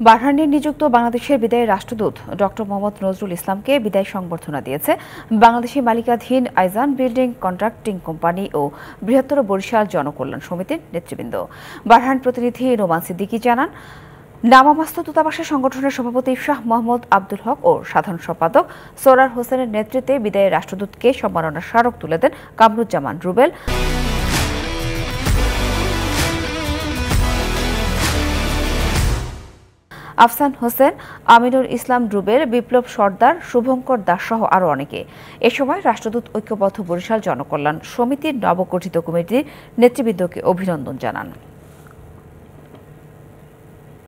বাহরাইনে নিযুক্ত বাংলাদেশের বিদায়ী রাষ্ট্রদূত ডক্টর মোহাম্মদ নজরুল ইসলামকে বিদায় সংবর্ধনা দিয়েছে বাংলাদেশি মালিকাধীন আইজান বিল্ডিং কন্ট্রাক্টিং কোম্পানি ও বৃহত্তর বরিশাল জনকল্যাণ সমিতির নেতৃবৃন্দ। বাহরাইন প্রতিনিধি নোমান সিদ্দিকী জানান, নামামাস্ত দূতাবাসের সংগঠনের সভাপতি শাহ মোহাম্মদ আব্দুল হক ও সাধারণ সম্পাদক সোরার হোসেনের নেতৃত্বে বিদায়ী রাষ্ট্রদূতকে সম্মাননার স্মারক তুলে দেন কামরুজ্জামান রুবেল, আহসান হোসেন, আমিনুল ইসলাম রুবেল, বিপ্লব সর্দার, শুভঙ্কর দাস সহ আরও অনেকে। এ সময় রাষ্ট্রদূত ঐক্যবদ্ধ বরিশাল জনকল্যাণ সমিতির নবগঠিত কমিটির নেতৃবৃন্দকে অভিনন্দন জানান।